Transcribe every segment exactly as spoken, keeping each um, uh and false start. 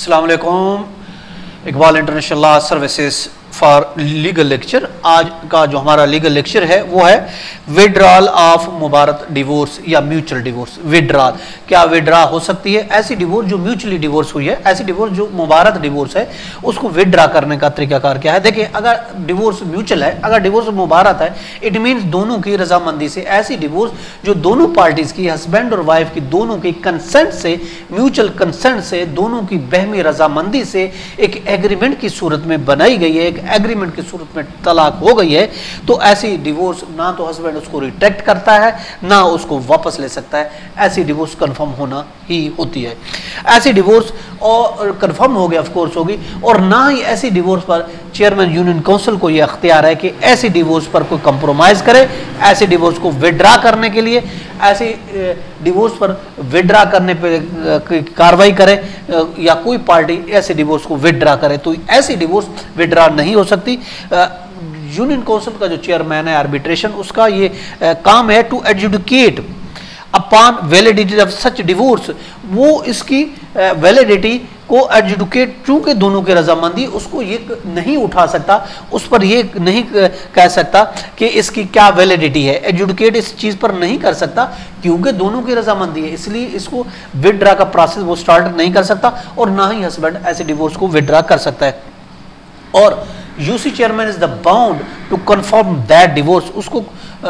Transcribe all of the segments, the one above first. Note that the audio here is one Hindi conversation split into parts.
अस्सलाम वालेकुम। Iqbal international law services for legal lecture. आज का जो हमारा लीगल लेक्चर है वो है विड्रॉल ऑफ मुबारत डिवोर्स या म्यूचुअल डिवोर्स। विड्रॉल, क्या विड्रा हो सकती है? ऐसी डिवोर्स जो म्यूचुअली डिवोर्स हुई है, ऐसी डिवोर्स जो मुबारत डिवोर्स है, उसको विड्रा करने का तरीकाकार क्या है? देखिए, अगर डिवोर्स म्यूचुअल है, अगर डिवोर्स मुबारत है, इट मीन्स दोनों की रजामंदी से। ऐसी डिवोर्स जो दोनों पार्टीज की, हस्बैंड और वाइफ की, दोनों की कंसेंट से, म्यूचुअल कंसेंट से, दोनों की बहमी रजामंदी से एक एग्रीमेंट की सूरत में बनाई गई है, एक एग्रीमेंट की सूरत में तलाक हो गई है, तो ऐसी डिवोर्स ना तो हस्बैंड उसको रिटेक्ट करता है ना उसको वापस ले सकता है। ऐसी डिवोर्स कंफर्म होना ही होती है। ऐसी डिवोर्स और कंफर्म हो गया, ऑफ कोर्स होगी, और ना ही ऐसी डिवोर्स पर चेयरमैन यूनियन काउंसिल को यह अख्तियार है कि ऐसी डिवोर्स पर कोई कंप्रोमाइज करे, ऐसी डिवोर्स को विड्रा करने के लिए, ऐसी डिवोर्स पर विड्रा करने पर कार्रवाई करे या कोई पार्टी ऐसे डिवोर्स को विड्रा करे, तो ऐसी डिवोर्स विड्रा नहीं हो सकती। यूनियन काउंसिल का जो चेयरमैन है आर्बिट्रेशन, उसका ये काम है to adjudicate upon validity of such divorce. वो इसकी वैलिडिटी को एडजुडिकेट, चूंकि दोनों की रजामंदी, उसको ये नहीं उठा सकता, उस पर ये नहीं कह सकता कि इसकी क्या वैलिडिटी है। एडजुडिकेट इस चीज पर नहीं कर सकता क्योंकि दोनों की रजामंदी है, इसलिए इसको विड्रा का प्रोसेस वो स्टार्ट नहीं कर सकता, और ना ही हस्बैंड ऐसे डिवोर्स को विड्रा कर सकता है। और UC chairman is the bound to confirm that divorce. उसको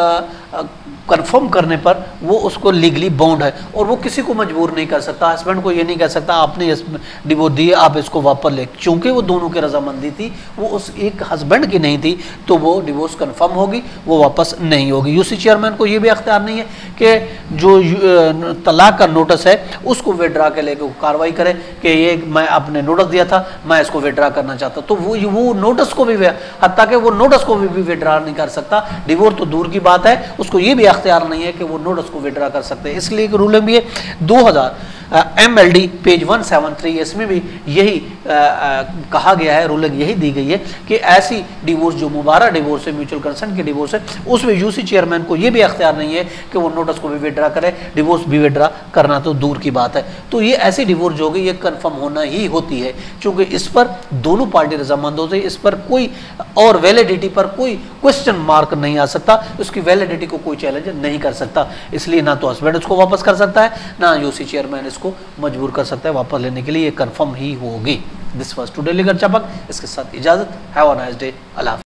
कंफर्म करने पर वो उसको लीगली बाउंड है, और वो किसी को मजबूर नहीं कर सकता। हस्बैंड को ये नहीं कह सकता आपने इस डिवोर्स दिए, आप इसको वापस ले, क्योंकि वो दोनों की रजामंदी थी, वो उस एक हस्बैंड की नहीं थी, तो वो डिवोर्स कंफर्म होगी, वो वापस नहीं होगी। यूसी चेयरमैन को ये भी अख्तियार नहीं है कि जो तलाक का नोटिस है उसको विड्रा के लेके कार्रवाई करे कि ये मैं आपने नोटिस दिया था, मैं इसको विड्रा करना चाहता, तो वो वो नोटिस को भी, हत्ता कि वो नोटिस को भी, भी विड्रा नहीं कर सकता। डिवोर्स तो दूर की बात है, उसको ये भी अख्तियार नहीं है कि वो नोटिस को विड्रा कर सकते हैं। इसलिए एक रूलिंग भी है दो हज़ार एम एल डी पेज एक सौ तिहत्तर, इसमें भी यही आ, आ, कहा गया है, रूलिंग यही दी गई है कि ऐसी डिवोर्स जो मुबारक डिवोर्स है, म्यूचुअल कंसेंट की डिवोर्स है, उसमें यूसी चेयरमैन को यह भी अख्तियार नहीं है कि वो नोटिस को भी विड्रा करे, डिवोर्स भी विड्रा करना तो दूर की बात है। तो ये ऐसी डिवोर्स जो होगी ये कन्फर्म होना ही होती है, क्योंकि इस पर दोनों पार्टी रजामंद होते हैं, इस पर कोई और वैलिडिटी पर कोई क्वेश्चन मार्क नहीं आ सकता, उसकी वैलिडिटी को कोई चैलेंज नहीं कर सकता। इसलिए ना तो हस्बैंड उसको वापस कर सकता है, ना यूसी चेयरमैन इसको मजबूर कर सकता है वापस लेने के लिए, ये कंफर्म ही होगी। दिस वाज टुडे लीगल चपक, इसके साथ इजाजत। Have a nice day. अल्लाह हाफ़िज़।